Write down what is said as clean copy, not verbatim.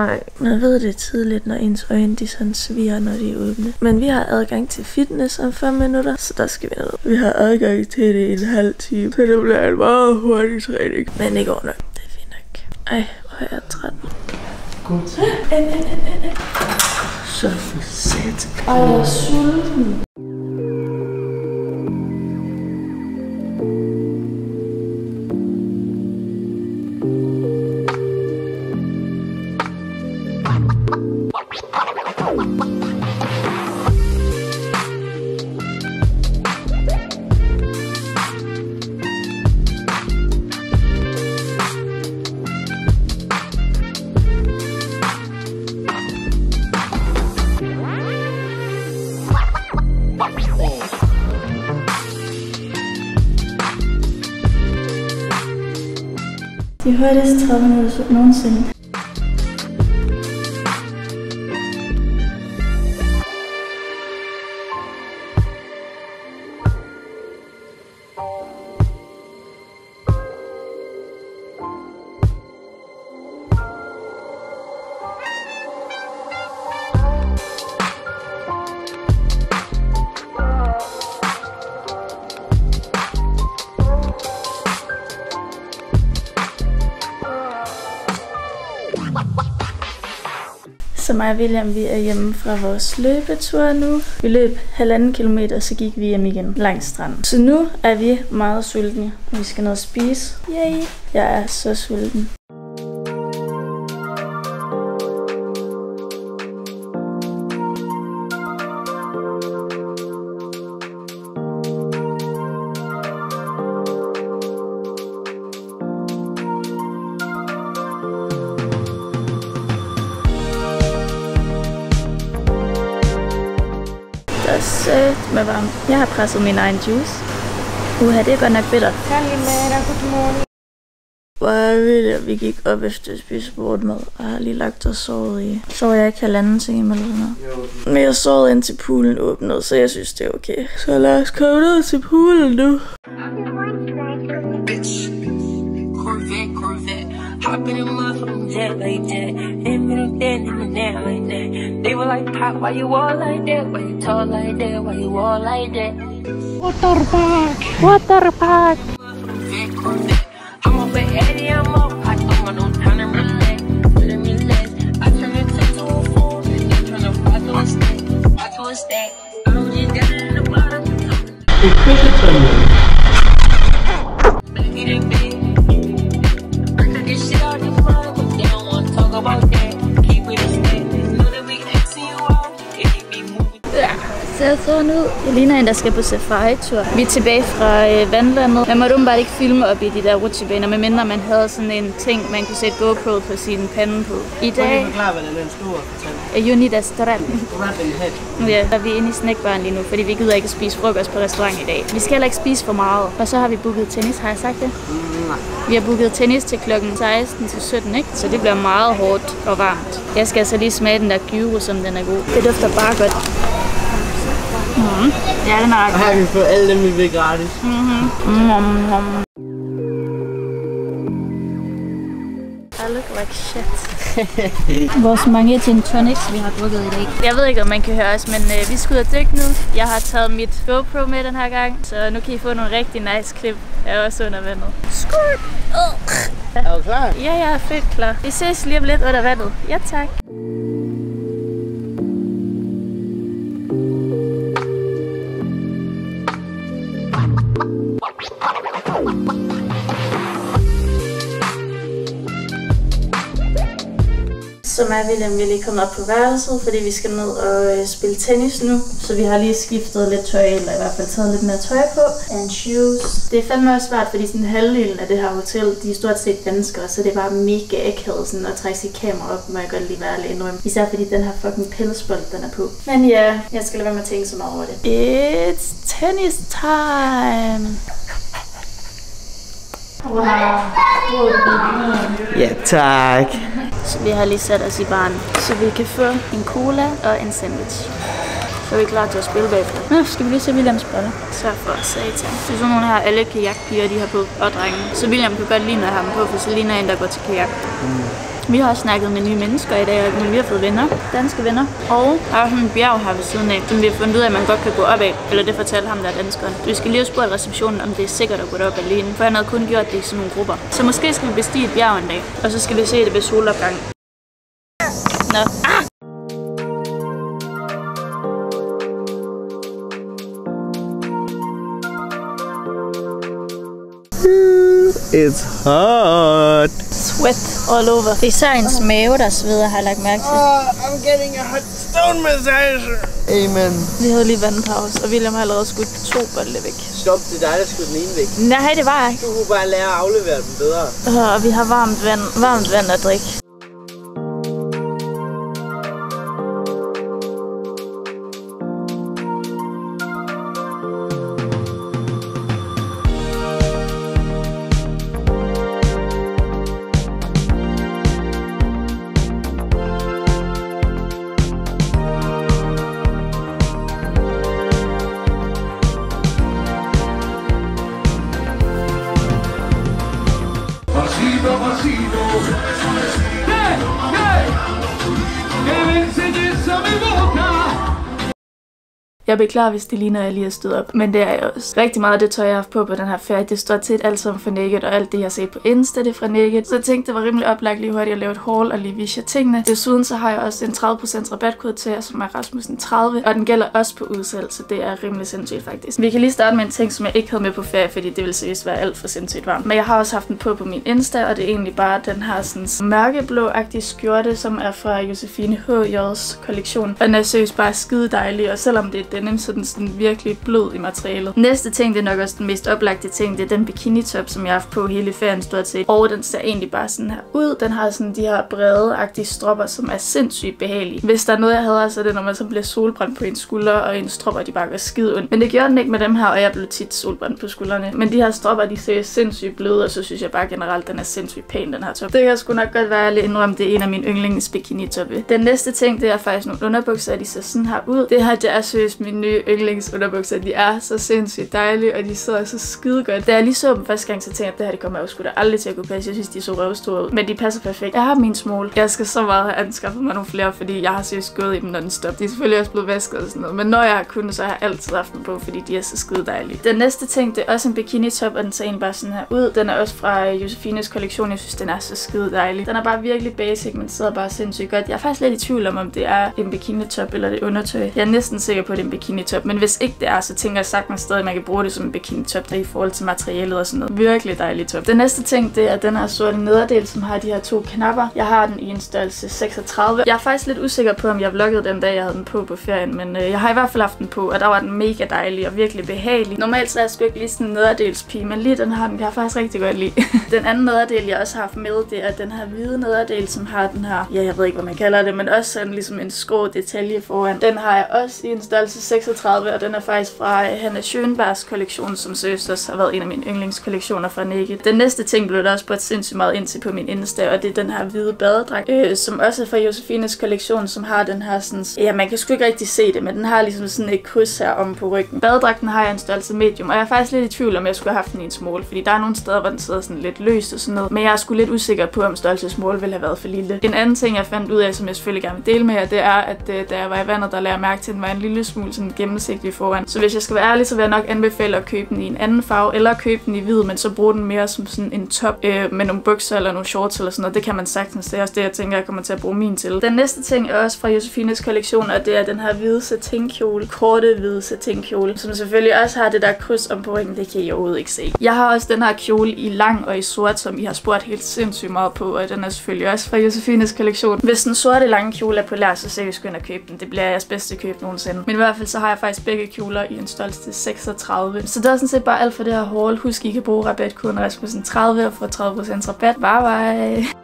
Nej, man ved det tidligt, når ens øjne de sådan sviger, når de er åbne. Men vi har adgang til fitness om 5 minutter, så der skal vi ned. Vi har adgang til det i en halv time, så det bliver en meget hurtig træning. Men det går nok. Det er fint nok. Ej, hvor er jeg træt. God tid. Så for sat. Ej, jeg er sulten. De hurtigste 30 minutter nogensinde. Så mig og William, vi er hjemme fra vores løbetur nu. Vi løb 1,5 kilometer, så gik vi hjem igen langs stranden. Så nu er vi meget sultne. Vi skal ned og spise. Yay! Jeg er så sulten. Det er sødt med varmt. Jeg har presset min egen juice. Det er godt nok bitter. Vi gik op efter at spise morgenmad, og jeg har lige lagt og sovet i. Så jeg ikke 1,5 time eller sådan noget. Men jeg sov indtil poolen åbnede, så jeg synes det er okay. Så lad os komme ned til poolen nu. Hopping in motherfucking jet like that. Then me them dead in the net like that. They were like, Pop, why you all like that? Why you tall like that? Why you all like that? Waterpark! Waterpark! I'm up at Eddie, I'm up. I don't want no time to relax. Let me relax. I turn it to a phone. And then turn the fire to a stack. Fire to a stack. I don't just got it in the bottom. Det er kyssetømmen. Baby, they big. Ser sådan ud. Jeg ligner en, der skal på safari-tur. Vi er tilbage fra vandlandet. Man måtte bare ikke filme op i de der rutsjebaner, medmindre man havde sådan en ting, man kunne sætte GoPro på sin pande på. I dag... Forklar, hvad den store fortæller. Unida Strand. Ja, der er vi inde i snackbaren lige nu, fordi vi gider ikke at spise frokost på restaurant i dag. Vi skal heller ikke spise for meget. Og så har vi booket tennis, har jeg sagt det? Nej. Vi har booket tennis til klokken 16 til 17, ikke? Så det bliver meget hårdt og varmt. Jeg skal altså lige smage den der gyro, som den er god. Det dufter bare godt. Ja, den er ret. Og her kan vi få alle dem, vi vil gratis. I look like shit. Vores mange gin tonics, vi har drukket i dag. Jeg ved ikke, om man kan høre os, men vi skal ud og dykke nu. Jeg har taget mit GoPro med den her gang, så nu kan I få nogle rigtig nice klip. Jeg er også under vandet. Skurt! Er du klar? Ja, jeg er fedt klar. Vi ses lige om lidt under vandet. Ja, tak. Så mig og William vil lige komme op på værelset, fordi vi skal ned og spille tennis nu. Så vi har lige skiftet lidt tøj, eller i hvert fald taget lidt mere tøj på. And shoes. Det er fandme også svært, fordi sådan halvdelen af det her hotel, de er stort set danskere, så det er bare mega akavet sådan at trække sit kamera op, må jeg godt lige være alene indrømme. Især fordi den her fucking pelsbold, den er på. Men ja, jeg skal lade være med at tænke så meget over det. It's tennis time! Wow. Ja, tak. Så vi har lige sat os i baren, så vi kan få en cola og en sandwich. Så er vi klar til at spille bagefter. Nå, skal vi lige se Williams briller. Så for satan. Det er sådan nogle her, alle kajakpiger de har på, og drenge. Så William kan godt lide, når jeg har dem på, for så ligner en, der går til kajak. Vi har også snakket med nye mennesker i dag, men vi har fået venner, danske venner. Og der er sådan en bjerg her ved siden af, som vi har fundet ud af, at man godt kan gå op af. Eller det fortalte ham, der er danskeren. Vi skal lige spørge receptionen, om det er sikkert at gå derop alene, for han havde kun gjort det i sådan nogle grupper. Så måske skal vi bestige et bjerg en dag, og så skal vi se det ved solopgang. Nå. Ah! It's hot. Sweat all over. Det er især ens mave, der sveder, har jeg lagt mærke til. I'm getting a hot stone massage. Amen. Vi havde lige vandpause, og William har allerede skudt 2 bolde væk. Stop, det er dig, der skudte den ene væk. Nej, det var ikke. Du kunne bare lære at aflevere den bedre. Og vi har varmt vand at drikke. Jeg beklager, hvis det ligner, at jeg lige har stået op. Men det er jeg også. Rigtig meget af det tøj, jeg har haft på den her ferie, det står tit alt sammen fra Naked, og alt det, jeg har set på Insta, det er fra Naked. Så jeg tænkte, det var rimelig oplagt lige hurtigt at lave et haul og lige vise jer tingene. Desuden så har jeg også en 30% rabatkode til jer, som er Rasmussen 30, og den gælder også på udsalg, så det er rimelig sindssygt faktisk. Vi kan lige starte med en ting, som jeg ikke havde med på ferie, fordi det ville seriøst være alt for sindssygt varmt. Men jeg har også haft den på min Insta, og det er egentlig bare den her sådan mørkeblå-agtige skjorte, som er fra Josefine H.J.'s kollektion. Og den er seriøst bare skide dejlig, og selvom det er denim, så den sådan virkelig blød i materialet. Næste ting, det er nok også den mest oplagte ting, det er den bikini-top, som jeg har haft på hele ferien stort set. Og den ser egentlig bare sådan her ud. Den har sådan de her brede-agtige stropper, som er sindssygt behagelige. Hvis der er noget, jeg hader, så er det, når man så bliver solbrændt på en skulder, og en stropper, de bare gør skide ondt. Men det gjorde den ikke med dem her, og jeg blev tit solbrændt på skuldrene. Men de her stropper, de ser sindssygt bløde, og så synes jeg bare generelt, den er sindssygt pæn, den her top. Det kan sgu nok godt være, at jeg indrømme, det er en af mine yndlings bikini-toppe. Den næste ting, det er faktisk nogle underbukser, de ser sådan her ud. Det her, det er seriøst min nye yndlingsunderbukser. De er så sindssygt dejlige, og de sidder så skide godt. Da jeg lige så dem første gang, så tænkte jeg, at det her, det kommer jeg jo sgu da aldrig til at kunne passe. Jeg synes, de så røvstore ud, men de passer perfekt. Jeg har min small. Jeg skal så meget have anskaffet mig nogle flere, fordi jeg har seriøst gået i dem non-stop. De er selvfølgelig også blevet vasket og sådan noget, men når jeg har kunnet, så har jeg altid haft dem på, fordi de er så skide dejlige. Den næste ting, det er også en bikini-top, og den ser egentlig bare sådan her ud. Den er også fra Josefines kollektion. Jeg synes, den er så skide dejlig. Den er bare virkelig basic, men sidder bare sindssygt godt. Jeg er faktisk lidt i tvivl om det er en bikini-top eller det undertøj. Jeg er næsten sikker på, at det er en bikini-top, men hvis ikke det er, så tænker jeg sagtens stadig, at man kan bruge det som en bikini-top, der i forhold til materialet og sådan noget. Virkelig dejlig top. Den næste ting, det er den her sorte nederdel, som har de her 2 knapper. Jeg har den i en størrelse 36. Jeg er faktisk lidt usikker på, om jeg vloggede den dag, jeg havde den på ferien, men jeg har i hvert fald haft den på, og der var den mega dejlig og virkelig behagelig. Normalt så er jeg sgu ikke lige sådan en nederdelspige, men lige den her, den kan jeg faktisk rigtig godt lide. Den anden nederdel, jeg også har haft med, det er den her hvide nederdel, som har den her, ja, jeg ved ikke, hvad man kalder det, men også sådan ligesom en skrå detalje foran. Den har jeg også i en størrelse 36, og den er faktisk fra Hanna Schönbergs kollektion, som seriøst også har været en af mine yndlingskollektioner fra Naked. Den næste ting blev der også spurgt sindssygt meget ind til på min Insta, og det er den her hvide badedragt, som også er fra Josefines kollektion, som har den her sådan, ja, man kan sgu ikke rigtig se det, men den har ligesom sådan et kryds her om på ryggen. Badedragten har jeg en størrelse medium, og jeg er faktisk lidt i tvivl om, jeg skulle have haft den i en small, fordi der er nogle steder, hvor den sidder sådan lidt løst og sådan noget, men jeg er sgu lidt usikker på, om størrelse small ville have været for lille. En anden ting, jeg fandt ud af, som jeg selvfølgelig gerne vil dele med jer, det er, at da jeg var i vandet, der lagde jeg mærke til, at den var en lille smule sådan gennemsigtig foran. Så hvis jeg skal være ærlig, så vil jeg nok anbefale at købe den i en anden farve, eller købe den i hvid, men så bruge den mere som sådan en top med nogle bukser eller nogle shorts eller sådan noget. Det kan man sagtens. Det er også det, jeg tænker, jeg kommer til at bruge min til. Den næste ting er også fra Josefines kollektion, og det er den her hvide satinkjole, korte hvide satinkjole, som selvfølgelig også har det der kryds om på ryggen. Det kan I overhovedet ikke se. Jeg har også den her kjole i lang og i sort, som I har spurgt helt sindssygt meget på, og den er selvfølgelig også fra Josefines kollektion. Hvis den sorte lange kjole er på lær, så seriøst gå ind og købe den. Det bliver jeres bedste køb nogensinde. Men i hvert fald så har jeg faktisk begge kjoler i en størrelse til 36. Så det er sådan set bare alt for det her haul. Husk, I kan bruge rabatkoden Rasmussen 30 og få 30% rabat. Bye bye!